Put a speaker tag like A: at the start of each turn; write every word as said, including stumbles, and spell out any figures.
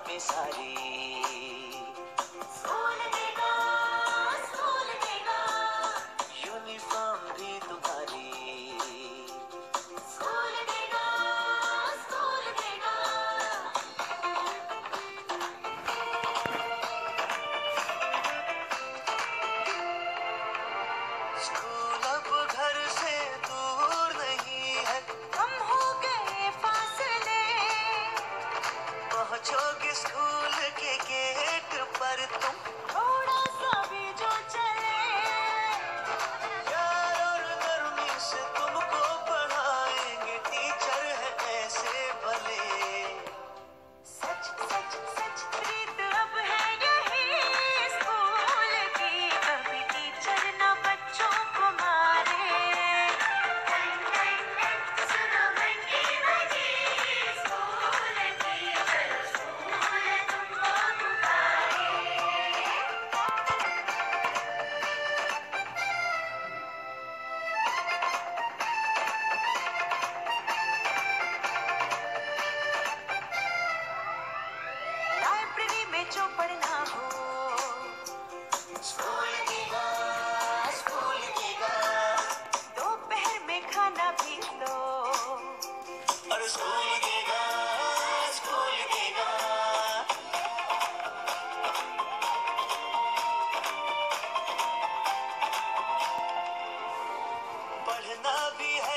A: किताबें सारी।
B: स्कूल देगा, स्कूल देगा,
A: यूनिफॉर्म भी तुम्हारी।
B: स्कूल देगा, स्कूल देगा।
A: स्कूल अब घर से दूर नहीं है,
B: कम हो गए फासले,
A: पहुंचोगे स्कूल के गेट पर तुम।
B: थोड़ा सा भी जो चले,
A: प्यार और नरमी से तुमको पढ़ाएंगे, टीचर है ऐसे भले।
B: सच सच सच प्रीत अब है यही स्कूल की, कभी टीचर ना बच्चों को मारे। सुनो घंटी बजी स्कूल की, चलो स्कूल तुमको पुकारे। लाइब्रेरी में जो पढ़ना हो,
A: स्कूल देगा, स्कूल देगा,
B: दोपहर में खाना भी लो,
A: और स्कूल देगा, स्कूल देगा। पढ़ना भी है